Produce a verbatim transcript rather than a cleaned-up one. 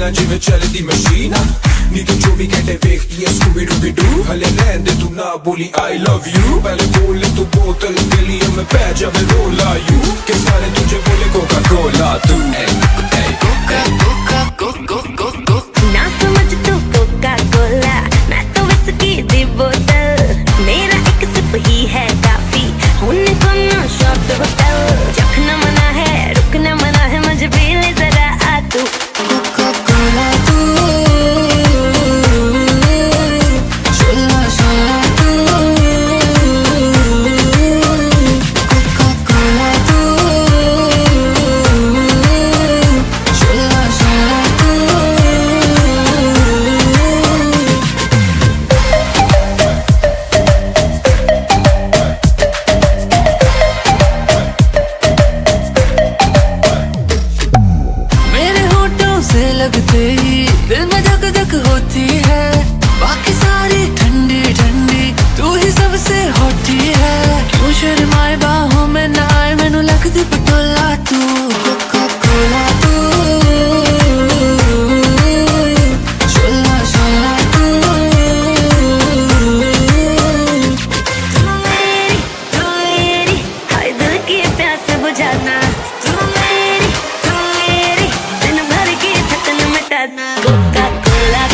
चला जिवें चलदी मशीन नी तू चौबी घंटे वेखदी है स्कूबी डूबी डू हले रहन दे तू ना बोली आई लव यू पहले बोल तू बोतल गलियों में पै जावे रोला यू के सारे तुझे बोले कोका कोला तू कोका कोका कोका कोका ना समझ तू कोका कोला मैं तो विस्की दी बोतल मेरा एक सिप ही है काफी हुन को शॉट होटल चखना मना है रुकना मना है मुझे पी ले जरा आ तू कोका कोला तू शोला शोला तू कोका कोला तू शोला शोला तू लगते ही दिल में धक धक होती है बाकी सारी ठंडी ठंडी तू ही सबसे होती है क्यों शर्माए बाहों में ना आए मैनू लगदी पटोला तू कोका कोला तू शोला शोला तू तू मेरी तू मेरी हाय दिल की प्यास बुझाना तू मेरी तू मेरी दिन भर की थकन मिटाना कोका कोला